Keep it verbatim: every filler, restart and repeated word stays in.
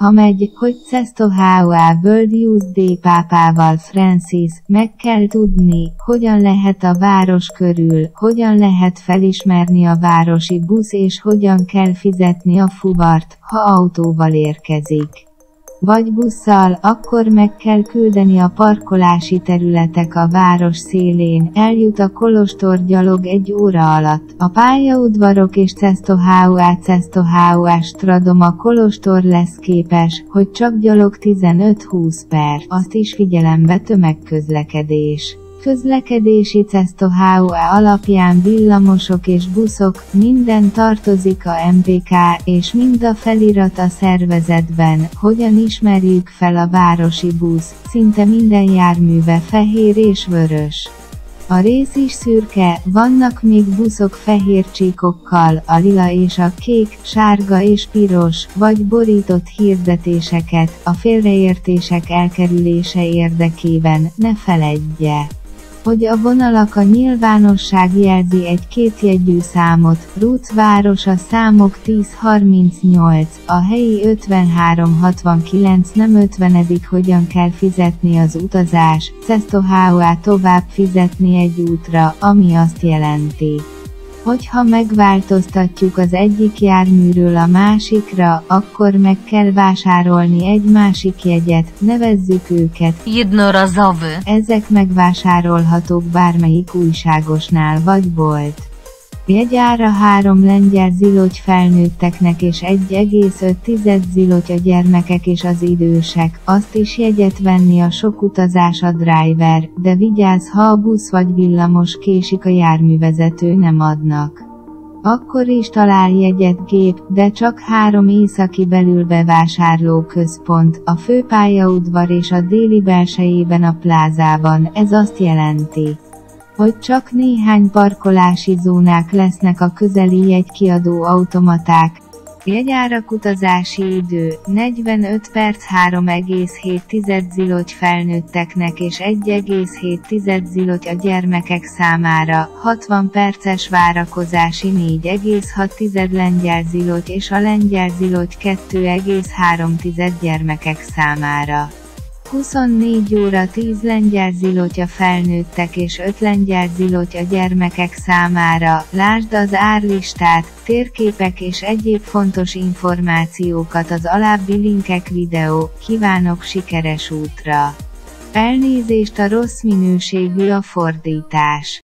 ha megy, hogy Czestochowa World Youth Day pápával Francis, meg kell tudni, hogyan lehet a város körül, hogyan lehet felismerni a városi busz és hogyan kell fizetni a fuvart, ha autóval érkezik. Vagy busszal, akkor meg kell küldeni a parkolási területek a város szélén, eljut a kolostor gyalog egy óra alatt. A pályaudvarok és Czestochowa Czestochowa Stradom a kolostor lesz képes, hogy csak gyalog tizenöt-húsz perc. Azt is figyelembe tömegközlekedés. Közlekedési Czestochowa alapján villamosok és buszok, minden tartozik a em bé ká, és mind a felirat a szervezetben, hogyan ismerjük fel a városi busz, szinte minden járműve fehér és vörös. A rész is szürke, vannak még buszok fehér csíkokkal, a lila és a kék, sárga és piros, vagy borított hirdetéseket, a félreértések elkerülése érdekében, ne feledje, hogy a vonalak a nyilvánosság jelzi egy kétjegyű számot, Rúc város a számok tíz harmincnyolc, a helyi ötvenhárom hatvankilenc nem ötvenedik hogyan kell fizetni az utazás, Czestochowa tovább fizetni egy útra, ami azt jelenti, hogyha megváltoztatjuk az egyik járműről a másikra, akkor meg kell vásárolni egy másik jegyet, nevezzük őket jednorazowy. Ezek megvásárolhatók bármelyik újságosnál vagy bolt. Jegyára három lengyel ziloty felnőtteknek és egy egész öt ziloty a gyermekek és az idősek, azt is jegyet venni a sok utazás a driver, de vigyázz, ha a busz vagy villamos késik, a járművezető nem adnak. Akkor is talál jegyet gép, de csak három északi belülbevásárlóközpont, a főpályaudvar és a déli belsejében a plázában, ez azt jelenti, hogy csak néhány parkolási zónák lesznek a közeli jegykiadó automaták. Jegyárak utazási idő, negyvenöt perc három egész hét ziloty felnőtteknek és egy egész hét ziloty a gyermekek számára, hatvan perces várakozási négy egész hat lengyel ziloty és a lengyel ziloty kettő egész három gyermekek számára. huszonnégy óra tíz lengyel ziloty a felnőttek és öt lengyel ziloty a gyermekek számára, lásd az árlistát, térképek és egyéb fontos információkat az alábbi linkek videó, kívánok sikeres útra! Elnézést, a rossz minőségű a fordítás.